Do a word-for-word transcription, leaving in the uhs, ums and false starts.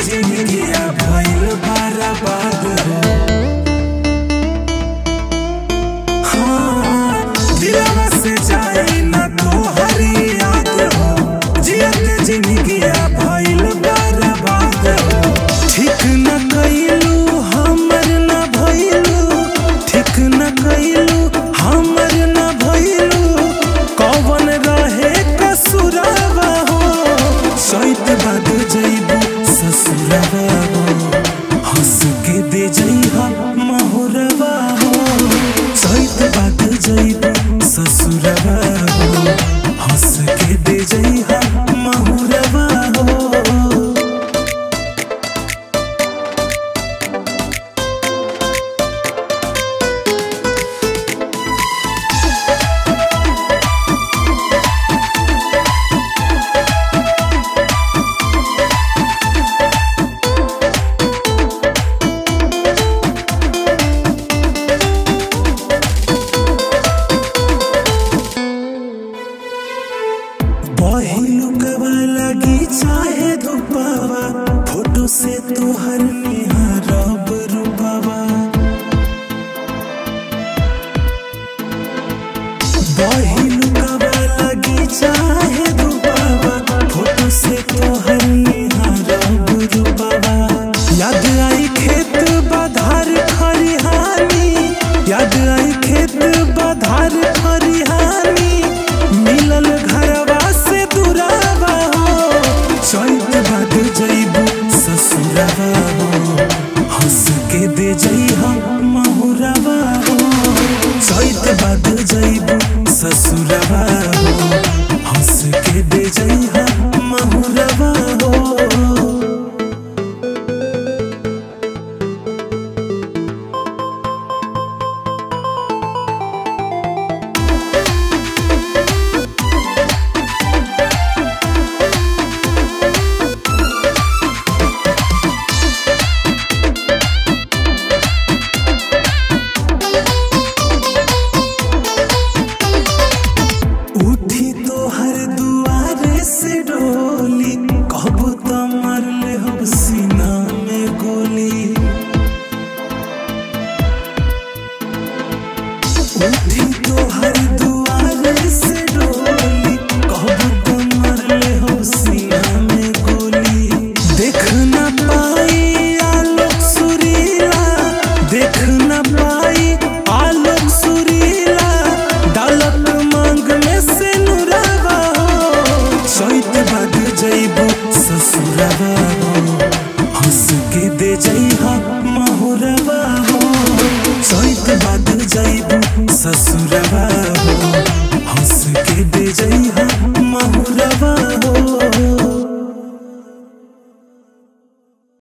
जिंदगिया भइल बर्बाद हो। हाँ, दिलवा से जाए न तोहर याद हो, जियत जिंदगिया भइल बर्बाद हो। ठीक न कइलू हमर न भइलू, ठीक न कइलू हमर न भइलू, कौन रहे कसुरवा हो। सैत बाद जइबू ससुरवा हो, हंस के दे जइहा महुरवा हो। सैत बाद जइबू ससुरवा हो, हंस के दे जइहा महुरवा हो। पहिलुकवा लगी चाहे धुपावा, फोटो से तोहर निहारब रूपावा। पहिलुकवा लगी चाहे धुपावा, फोटो से तोहर निहारब रूपावा। याद आई खेत बधार खरिहानी, याद आई खेत बधार खरिहानी, मिलल घरवा से दुरावा हो। सैत बाद जइबू ससुरवा हो, हंस के दे जइहा महुरवा हो। सैत बाद जइबू ससुरवा हो, हंस के दे जइहा महुरवा हो। उठी तो हर दुआरे से डोली, कहबो तो मारले हम सीना में गोली। उठी तो हर दुआरे से डोली, कहबो तो मारले हम सीना में गोली। देख न पाई आलोक सुरीला, देख न पाई आलोक सुरीला, डालक मांग में से नुरावा हो। सैत बाद जइबू ससुरवा हो, हंस के दे जइहा महुरवा हो। सैत बाद जइबू ससुरवा